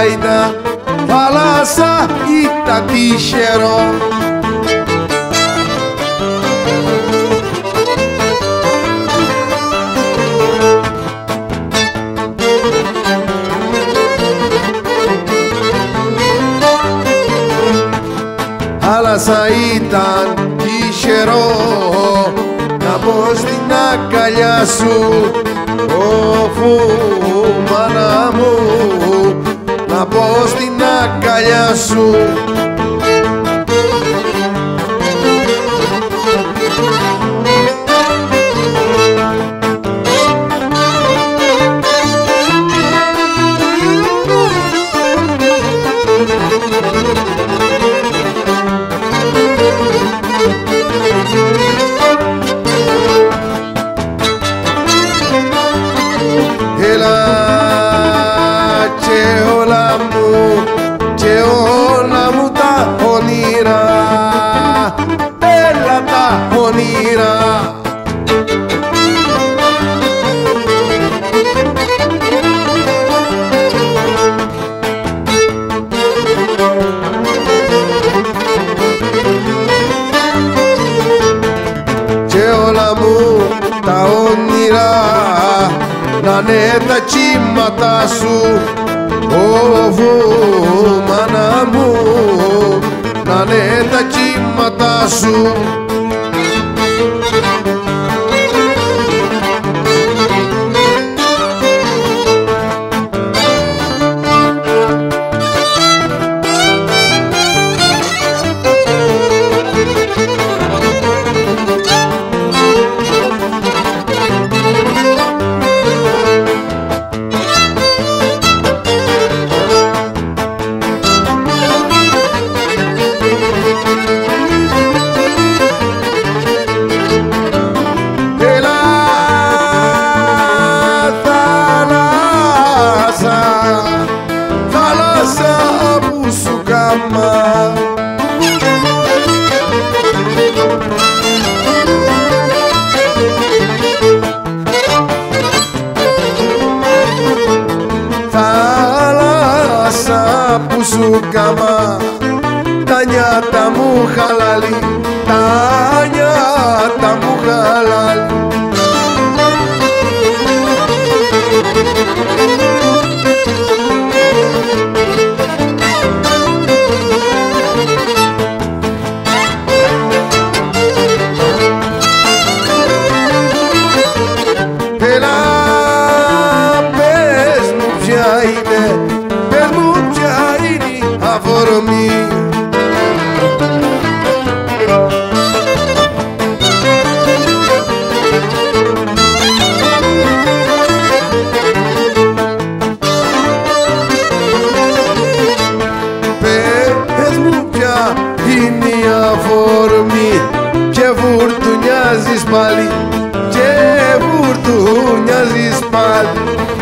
ήταν, θάλασσα ήταν τυχερό. Θάλασσα ήταν τυχερό να μπω στην αγκαλιά σου, όφου μάνα μου, να μπω στην αγκαλιά σου. Έλα και όλα μου τα όνειρα, έλα τα όνειρα. Και όλα μου τα όνειρα να'ναι τα κύματα σου, όβου μάνα μου, να'ναι τα κύματα σου. Θάλασσα που σου κάμα, θάλασσα που σου κάμα, τα νιάτα μου χαλάλι, τα νιάτα μου χαλάλι. Έλα πες μου ποια είναι, πες μου ποια είναι η αφορμή. Πες μου ποια είναι η αφορμή, και βουρτουνιάζεις πάλι, και βουρτουνιάζεις πάλι.